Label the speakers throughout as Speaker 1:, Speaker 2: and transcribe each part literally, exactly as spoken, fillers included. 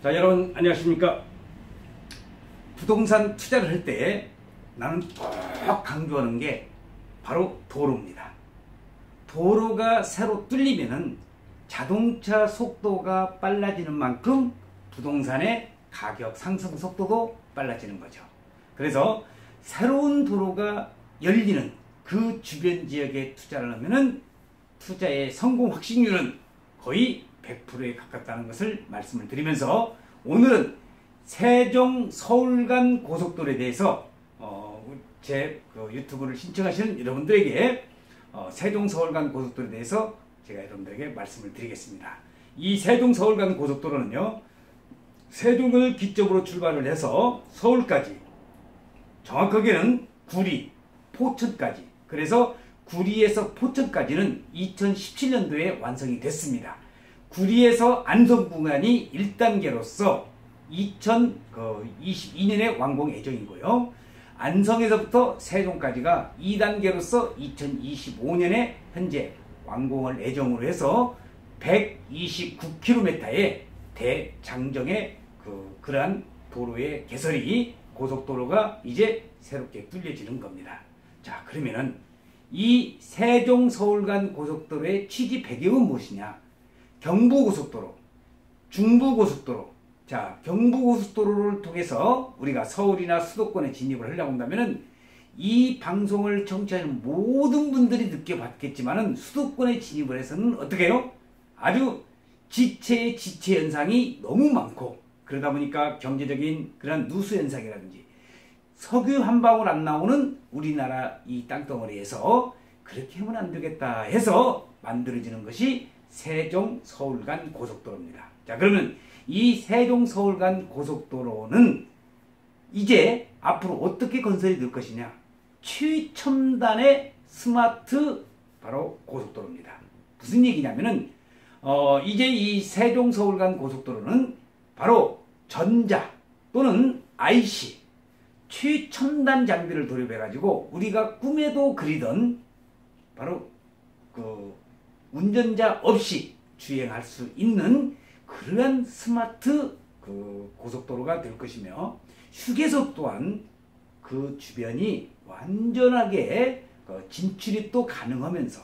Speaker 1: 자, 여러분 안녕하십니까. 부동산 투자를 할 때 나는 꼭 강조하는 게 바로 도로입니다. 도로가 새로 뚫리면은 자동차 속도가 빨라지는 만큼 부동산의 가격 상승 속도도 빨라지는 거죠. 그래서 새로운 도로가 열리는 그 주변 지역에 투자를 하면은 투자의 성공 확신률은 거의 백 퍼센트에 가깝다는 것을 말씀을 드리면서, 오늘은 세종 서울 간 고속도로에 대해서 어, 제 그 유튜브를 신청하시는 여러분들에게 어, 세종 서울 간 고속도로에 대해서 제가 여러분들에게 말씀을 드리겠습니다. 이 세종 서울 간 고속도로는요, 세종을 기점으로 출발을 해서 서울까지, 정확하게는 구리, 포천까지, 그래서 구리에서 포천까지는 이천십칠 년도에 완성이 됐습니다. 구리에서 안성 구간이 일 단계로서 이천이십이 년에 완공 예정이고요. 안성에서부터 세종까지가 이 단계로서 이천이십오 년에 현재 완공을 예정으로 해서 백이십구 킬로미터의 대장정의 그, 그러한 도로의 개설이, 고속도로가 이제 새롭게 뚫려지는 겁니다. 자, 그러면은 이 세종 서울 간 고속도로의 취지 배경은 무엇이냐? 경부고속도로, 중부고속도로. 자, 경부고속도로를 통해서 우리가 서울이나 수도권에 진입을 하려고 한다면은 이 방송을 청취하는 모든 분들이 느껴봤겠지만은 수도권에 진입을 해서는 어떻게 해요? 아주 지체의 지체 현상이 너무 많고, 그러다 보니까 경제적인 그런 누수 현상이라든지 석유 한 방울 안 나오는 우리나라 이 땅덩어리에서 그렇게 하면 안 되겠다 해서 만들어지는 것이 세종 서울 간 고속도로입니다. 자, 그러면 이 세종 서울 간 고속도로는 이제 앞으로 어떻게 건설이 될 것이냐? 최첨단의 스마트 바로 고속도로입니다. 무슨 얘기냐면은 어, 이제 이 세종 서울 간 고속도로는 바로 전자 또는 아이씨 최첨단 장비를 도입해 가지고 우리가 꿈에도 그리던 바로 그 운전자 없이 주행할 수 있는 그러한 스마트 그 고속도로가 될 것이며, 휴게소 또한 그 주변이 완전하게 진출이 또 가능하면서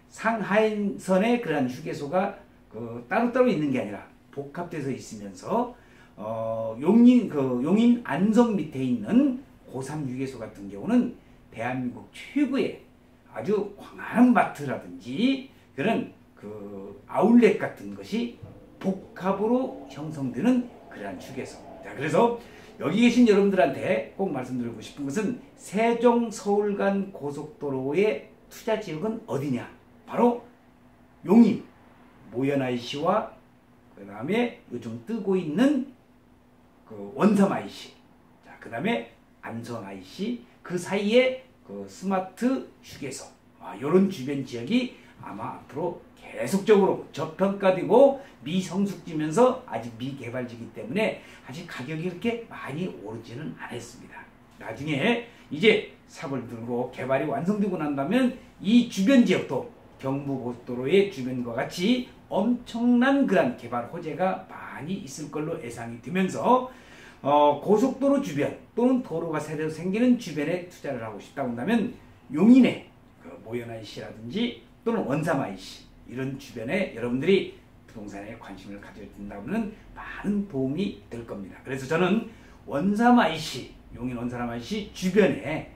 Speaker 1: 상하인선의 그러한 휴게소가 그 따로따로 있는 게 아니라 복합돼서 있으면서 어 용인 그 용인 안성 밑에 있는 고삼 휴게소 같은 경우는 대한민국 최고의 아주 광활한 마트라든지 그런 그 아울렛 같은 것이 복합으로 형성되는 그러한 휴게소. 자, 그래서 여기 계신 여러분들한테 꼭 말씀드리고 싶은 것은 세종 서울 간 고속도로의 투자 지역은 어디냐? 바로 용인 모연 아이씨와 그 다음에 요즘 뜨고 있는 그 원삼 아이씨, 자, 그 다음에 안성 아이씨, 그 사이에 그 스마트 휴게소, 아, 이런 주변 지역이 아마 앞으로 계속적으로 저평가되고 미성숙지면서 아직 미개발지이기 때문에 아직 가격이 그렇게 많이 오르지는 않았습니다. 나중에 이제 삽을 들고 개발이 완성되고 난다면 이 주변 지역도 경부고속도로의 주변과 같이 엄청난 그런 개발 호재가 많이 있을 걸로 예상이 되면서 어, 고속도로 주변 또는 도로가 새로 생기는 주변에 투자를 하고 싶다고 한다면 용인의 그 모연 아이씨라든지 또는 원삼 아이씨 이런 주변에 여러분들이 부동산에 관심을 가져준다면 많은 도움이 될 겁니다. 그래서 저는 원삼 아이씨, 용인 원삼 아이씨 주변에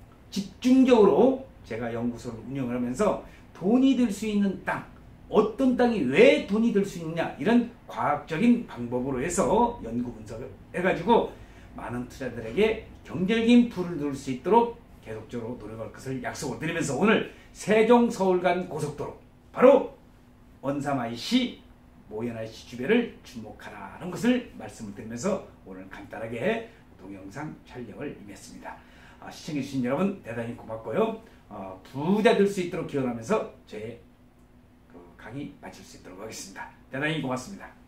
Speaker 1: 집중적으로 제가 연구소를 운영을 하면서 돈이 들 수 있는 땅, 어떤 땅이 왜 돈이 들 수 있느냐, 이런 과학적인 방법으로 해서 연구 분석을 해가지고 많은 투자들에게 경제적인 부를 누릴 수 있도록 계속적으로 노력할 것을 약속을 드리면서, 오늘 세종 서울 간 고속도로 바로 원삼 아이씨, 모연 아이씨 주변을 주목하라는 것을 말씀을 드리면서 오늘 간단하게 동영상 촬영을 임했습니다. 아, 시청해주신 여러분 대단히 고맙고요. 어, 부자 될 수 있도록 기원하면서 제 그 강의 마칠 수 있도록 하겠습니다. 대단히 고맙습니다.